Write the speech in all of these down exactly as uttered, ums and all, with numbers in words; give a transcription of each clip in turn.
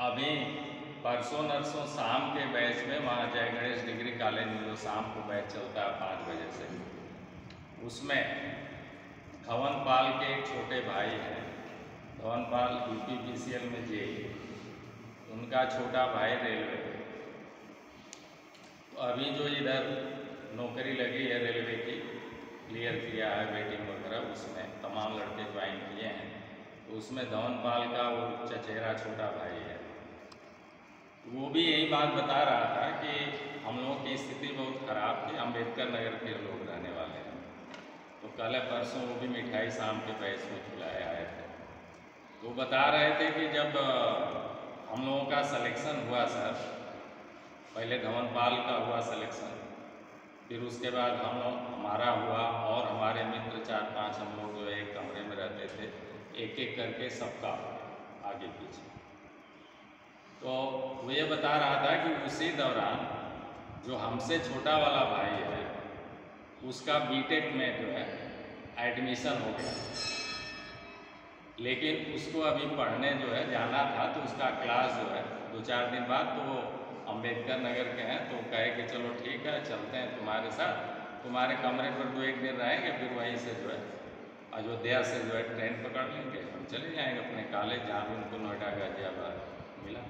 अभी परसों नरसों शाम के बैच में वहाँ जय गणेश डिग्री कॉलेज में जो शाम को बैच चलता है पाँच बजे से, उसमें धवन पाल के एक छोटे भाई हैं, Dhawan Pal U P P C L में जे, उनका छोटा भाई रेलवे। तो अभी जो इधर नौकरी लगी है रेलवे की, क्लियर किया है वेटिंग वगैरह, उसमें तमाम लड़के ज्वाइन किए हैं। तो उसमें धवन पाल का वो चचेरा छोटा भाई है, वो भी यही बात बता रहा था कि हम लोगों की स्थिति बहुत ख़राब थी, अम्बेडकर नगर के लोग रहने वाले हैं। तो कल परसों वो भी मिठाई शाम के बैच में खिलाए आए थे। तो बता रहे थे कि जब हम लोगों का सिलेक्शन हुआ सर, पहले धवन पाल का हुआ सिलेक्शन, फिर उसके बाद हम लोग हमारा हुआ और हमारे मित्र चार पांच हम लोग जो एक कमरे में रहते थे, एक एक करके सबका आगे पीछे। तो वो ये बता रहा था कि उसी दौरान जो हमसे छोटा वाला भाई है, उसका बीटेक में जो है एडमिशन हो गया, लेकिन उसको अभी पढ़ने जो है जाना था। तो उसका क्लास जो है दो चार दिन बाद, तो वो अम्बेडकर नगर के हैं, तो कहे कि चलो ठीक है चलते हैं तुम्हारे साथ, तुम्हारे कमरे पर दो एक दिन रहेंगे, फिर वहीं से जो है अयोध्या से जो है ट्रेन पकड़ लेंगे, हम चले जाएंगे अपने कॉलेज जहाँ भी उनको नोएडा गाजियाबाद मिला।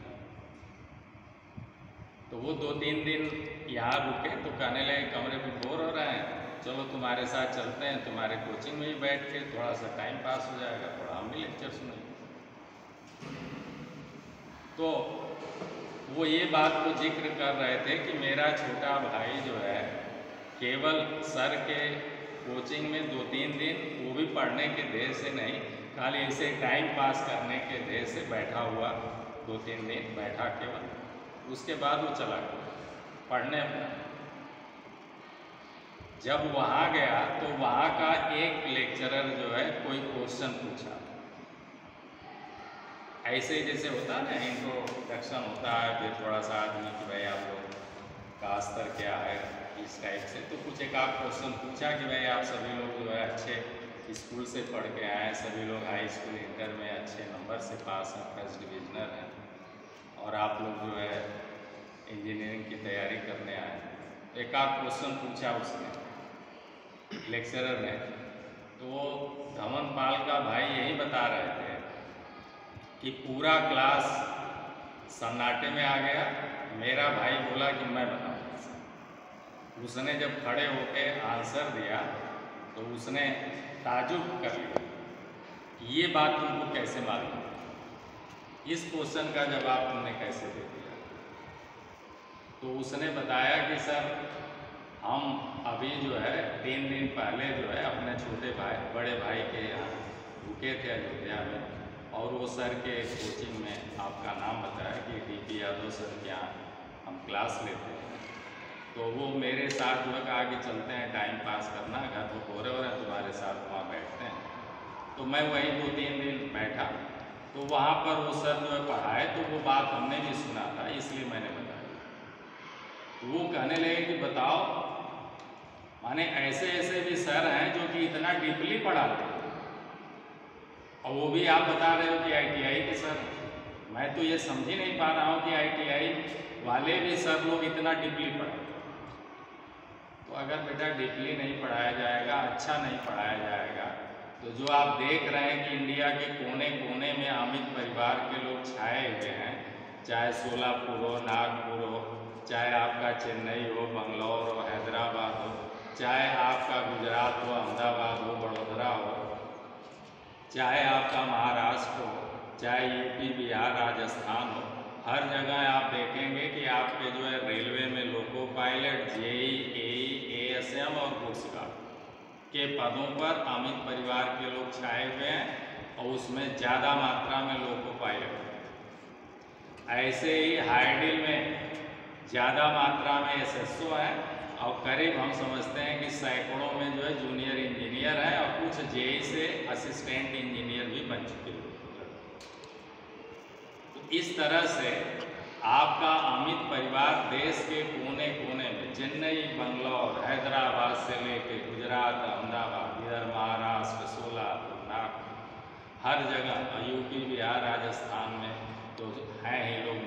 तो वो दो तीन दिन यहाँ रुके, तो कहने लगे कमरे पर बोर हो रहे हैं, चलो तुम्हारे साथ चलते हैं, तुम्हारे कोचिंग में ही बैठ के थोड़ा सा टाइम पास हो जाएगा, थोड़ा हम भी लेक्चर सुनेंगे। तो वो ये बात को जिक्र कर रहे थे कि मेरा छोटा भाई जो है केवल सर के कोचिंग में दो तीन दिन, वो भी पढ़ने के देर से नहीं, खाली ऐसे टाइम पास करने के देर से बैठा हुआ, दो तीन दिन बैठा केवल, उसके बाद वो चला गया पढ़ने में। जब वहाँ गया तो वहाँ का एक लेक्चरर जो है कोई क्वेश्चन पूछा, ऐसे जैसे होता है ना, इंट्रोडक्शन होता है, फिर थोड़ा सा आदमी कि भाई आप लोग का स्तर क्या है, इस टाइप से। तो कुछ एक आध क्वेश्चन पूछा कि भाई आप सभी लोग जो है अच्छे स्कूल से पढ़ के आए, सभी लोग हाई स्कूल इंटर में अच्छे नंबर से पास हैं, फर्स्ट डिविजनर हैं, और आप लोग जो है इंजीनियरिंग की तैयारी करने आए। एक आध क्वेश्चन पूछा उसने, लेक्चरर ने। तो वो धवन पाल का भाई यही बता रहे थे कि पूरा क्लास सन्नाटे में आ गया, मेरा भाई बोला कि मैं बताऊँ। उसने जब खड़े होके आंसर दिया तो उसने ताजुब कर लिया, ये बात तुमको कैसे मालूम, इस क्वेश्चन का जवाब तुमने कैसे दे दिया। तो उसने बताया कि सर हम अभी जो है तीन दिन पहले जो है अपने छोटे भाई बड़े भाई के यहाँ रुके थे अयोध्या में, और वो सर के कोचिंग में आपका नाम बताया कि डी पी यादव सर के यहाँ हम क्लास लेते हैं। तो वो मेरे साथ जो है कहा कि चलते हैं टाइम पास करना, घर तो बोरे हो रहे हैं, तुम्हारे साथ वहाँ बैठते हैं। तो मैं वहीं दो तीन दिन बैठा, तो वहाँ पर वो सर जो है पढ़ाए, तो वो बात हमने भी सुना था, इसलिए मैंने बताया। वो कहने लगे कि बताओ, माने ऐसे ऐसे भी सर हैं जो कि इतना डीपली पढ़ाते हैं, और वो भी आप बता रहे हो कि आई टी आई के सर। मैं तो ये समझ ही नहीं पा रहा हूँ कि आई टी आई वाले भी सर लोग इतना डीपली पढ़ाते। तो अगर बेटा डीपली नहीं पढ़ाया जाएगा, अच्छा नहीं पढ़ाया जाएगा, तो जो आप देख रहे हैं कि इंडिया के कोने कोने में अमित परिवार के लोग छाए हुए हैं, चाहे सोलापुर हो, नागपुर हो, चाहे आपका चेन्नई हो, बंगलौर हो, हैदराबाद हो, चाहे आपका गुजरात हो, अहमदाबाद हो, बड़ोदरा हो, चाहे आपका महाराष्ट्र हो, चाहे यूपी, बिहार, राजस्थान हो, हर जगह आप देखेंगे कि आपके जो है रेलवे में loco pilot, JE, AE, ASM और गुड्स गार्ड के पदों पर अमित परिवार के लोग छाए हुए हैं, और उसमें ज़्यादा मात्रा में लोको पायलट। ऐसे ही हाइडिल में ज़्यादा मात्रा में एसएसओ है, और करीब हम समझते हैं कि सैकड़ों में जो है जूनियर इंजीनियर है, और कुछ जेई से असिस्टेंट इंजीनियर भी बन चुके हैं। तो इस तरह से आपका अमित परिवार देश के कोने कोने में, चेन्नई, बंगलौर, हैदराबाद से लेके गुजरात, अहमदाबाद, इधर महाराष्ट्र, सोलापुर, नागपुर, हर जगह, यूपी, बिहार, राजस्थान में तो हैं ही लोग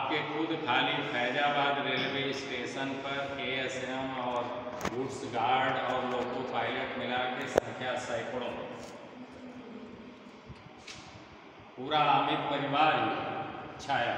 आपके खुद खाली फैजाबाद रेलवे स्टेशन पर एएसएम और गुड्स गार्ड और लोको पायलट मिला के संख्या सैकड़ों, पूरा अमित परिवार ही छाया।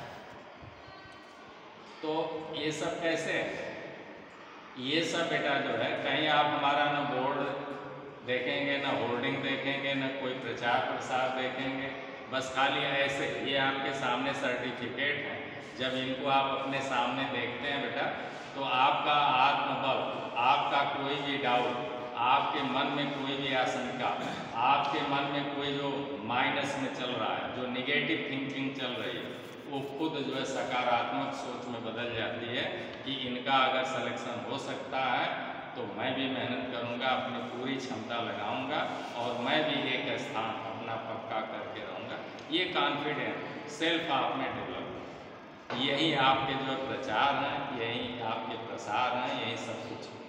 तो ये सब कैसे है? ये सब बेटा जो है, कहीं आप हमारा न बोर्ड देखेंगे, न होर्डिंग देखेंगे, न कोई प्रचार प्रसार देखेंगे, बस खाली ऐसे। ये आपके सामने सर्टिफिकेट है। जब इनको आप अपने सामने देखते हैं बेटा, तो आपका आत्मबल, आपका कोई भी डाउट, आपके मन में कोई भी आशंका, आपके मन में कोई जो माइनस में चल रहा है, जो निगेटिव थिंकिंग चल रही है, वो खुद जो है सकारात्मक सोच में बदल जाती है कि इनका अगर सिलेक्शन हो सकता है तो मैं भी मेहनत करूंगा, अपनी पूरी क्षमता लगाऊंगा और मैं भी एक स्थान अपना पक्का करके रहूंगा। ये कॉन्फिडेंट सेल्फ आप में डेवलप, यही आपके जो प्रचार हैं, यही आपके प्रसार हैं, यही सब कुछ है।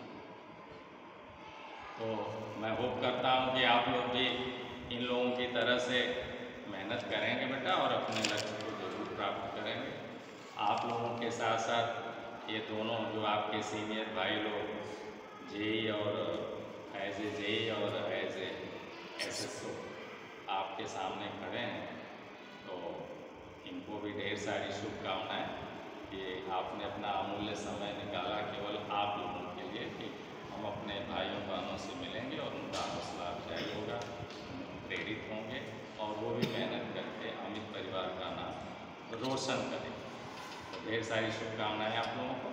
तो मैं होप करता हूँ कि आप लोग भी इन लोगों की तरह से मेहनत करेंगे बेटा और अपने लक्ष्य को जरूर प्राप्त करेंगे। आप लोगों के साथ साथ ये दोनों जो आपके सीनियर भाई लोग जेई और एज ए जेई और एज ए एसएसओ आपके सामने खड़े हैं, तो इनको भी ढेर सारी शुभकामनाएं कि आपने अपना अमूल्य समय निकाला केवल आप लोगों के लिए कि हम अपने भाइयों बहनों से मिलेंगे और उनका हौसला अफजाई होगा, प्रेरित होंगे और वो भी मेहनत करके अमित परिवार का नाम रोशन करें। तो ढेर सारी शुभकामनाएं आप लोगों को।